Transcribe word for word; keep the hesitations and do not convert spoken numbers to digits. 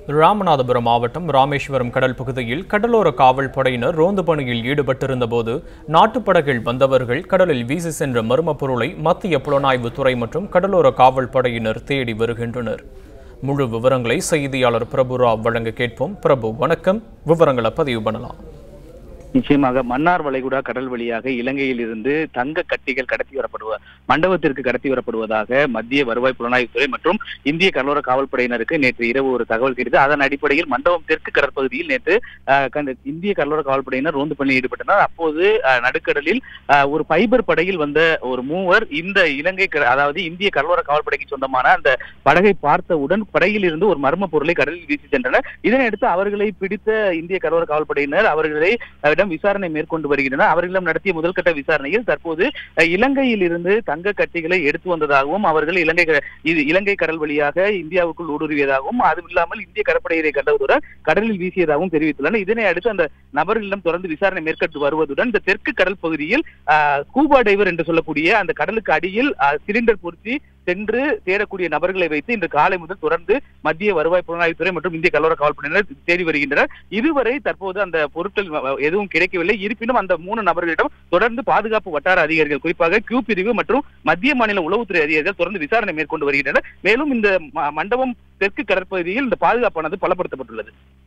ராமநாதபுரம் மாவட்டம் ராமேஸ்வரம் கடல் பகுதியில் கடலோர காவல் படையினர் ரோந்து பணியில் ஈடுபட்டிருந்த போது நாட்டுப்படகில் வந்தவர்கள் கடலில் வீசி சென்ற மர்ம பொருளை மத்திய புலனாய்வு துறை மற்றும் கடலோர காவல் படையினர் தேடி வருகின்றனர். முழு விவரங்களை செய்தியாளர் பிரபுராவ் வழங்க கேட்போம். பிரபு, வணக்கம். விவரங்களை பதிவு பண்ணலாம். நிச்சயமாக மன்னார் வளைகுடா கடல் வழியாக இலங்கையில் இருந்து தங்க கட்டிகள் கடத்தி வரப்படுவ மண்டபத்திற்கு கடத்தி வரப்படுவதாக மத்திய வருவாய் புலனாய்வுத்துறை மற்றும் இந்திய கடலோர காவல்படையினருக்கு நேற்று இரவு ஒரு தகவல் கிடைத்தது. அதன் அடிப்படையில் மண்டபம் தெற்கு கடற்பகுதியில் நேற்று இந்திய கடலோர காவல்படையினர் ரோந்து பணி ஈடுபட்டனர். அப்போது நடுக்கடலில் ஒரு பைபர் படகில் வந்த ஒரு மூவர் இந்த இலங்கை அதாவது இந்திய கடலோர காவல்படைக்கு சொந்தமான அந்த படகை பார்த்தவுடன் படகில் இருந்து ஒரு மர்ம பொருளை கடலில் வீசி சென்றனர். இதனையடுத்து அவர்களை பிடித்த இந்திய கடலோர காவல்படையினர் அவர்களை விசாரணை மேற்கொண்டு வருகின்றனர். அவர்களிடம் நடத்திய முதல்கட்ட விசாரணையில் தற்போது இலங்கையில் இருந்து தங்க கட்டிகளை எடுத்து வந்ததாகவும் அவர்கள் இலங்கை இலங்கை கடல் வழியாக இந்தியாவுக்குள் ஊடுருவியதாகவும் அதுவும் இல்லாமல் இந்திய கடற்படையை கண்டவுடன் கடலில் வீசியதாகவும் தெரிவித்துள்ளனர். இதனை அடுத்து அந்த நபர்களிடம் தொடர்ந்து விசாரணை மேற்கொண்டு வருவதுடன் இந்த தெற்கு கடல் பகுதியில் ஸ்கூபா டைவர் என்று சொல்லக்கூடிய அந்த கடலுக்கு அடியில் சிலிண்டர் பொருத்தி சென்று தேடக்கூடிய நபர்களை வைத்து இன்று காலை முதல் தொடர்ந்து மத்திய வருவாய் புலனாய்வுத்துறை மற்றும் இந்திய கடலோர காவல்படையினர் தேடி வருகின்றனர். இதுவரை தற்போது அந்த பொருட்கள் எதுவும் கிடைக்கவில்லை. இருப்பினும் அந்த மூணு நபர்களிடம் தொடர்ந்து பாதுகாப்பு வட்டார அதிகாரிகள், குறிப்பாக கியூ பிரிவு மற்றும் மத்திய மாநில உளவுத்துறை அதிகாரிகள் தொடர்ந்து விசாரணை மேற்கொண்டு வருகின்றனர். மேலும் இந்த மண்டபம் தெற்கு கடற்பகுதியில் இந்த பாதுகாப்பானது பலப்படுத்தப்பட்டுள்ளது.